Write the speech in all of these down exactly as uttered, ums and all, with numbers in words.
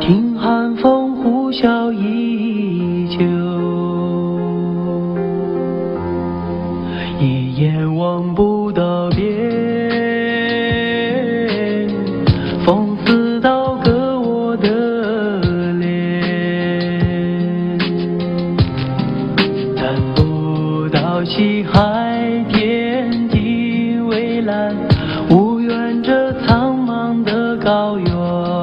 听寒风呼啸依旧，一眼望不到边，风似刀割我的脸，看不到西海天地蔚蓝，无缘这苍茫的高原。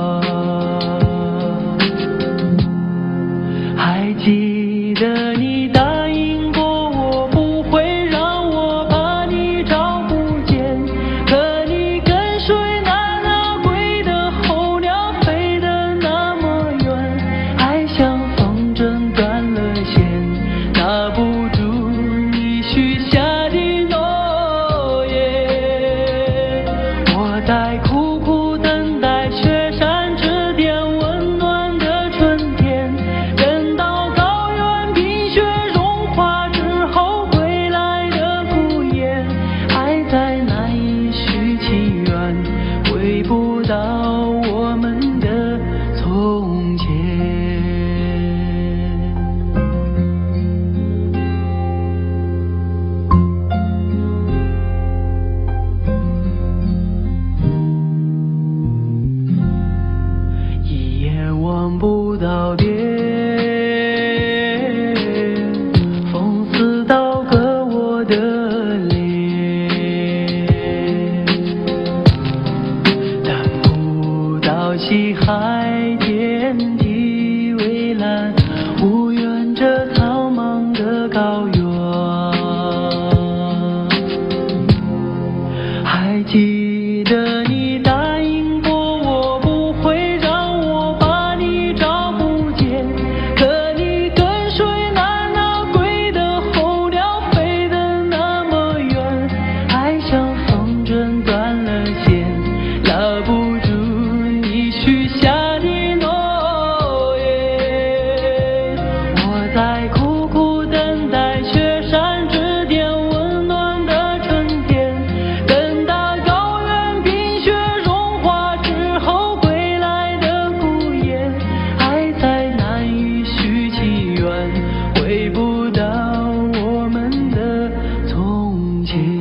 还记得你答应过我，不会让我把你找不见，可你跟随那那归的候鸟飞得那么远，爱像风筝断了线，拿不住你许下的诺言。我在苦苦等待雪山之巅温暖的春天，等到高原冰雪融化之后归来的孤雁，爱在难以续情缘，回不到我们的从前。一眼望不到边，风似刀割我的脸，看不到西海天地蔚蓝，无缘这苍茫的高原。还记得你答应过我，不会让我把你找不见，可你跟随那那归的候鸟飞得那么远，爱像风筝断了线，拉不住你许下的诺言。我在苦苦等待雪山之巅温暖的春天，等到高原冰雪融化之后归来的孤雁，爱在难以续情缘，回不到我们的从前。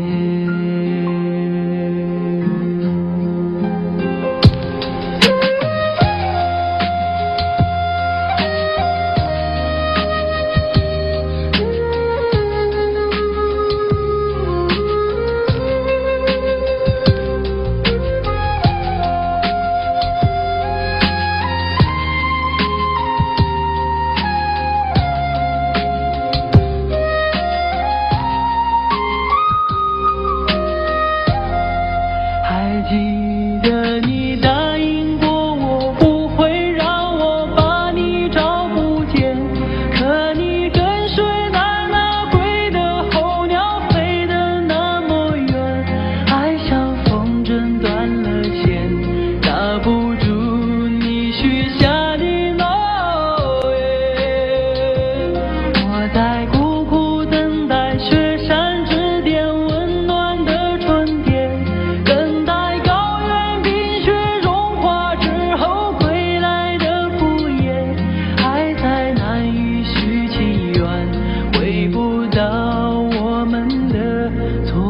还记得你答应过我，不会让我把你找不见，可你跟随那那归的候鸟飞得那么远，爱像风筝断了线，拿不住你许下的诺言。我在苦苦等待雪山之巅温暖的春天，等待高原冰雪融化之后归来的孤雁，爱在难以续情缘，回不到我们的从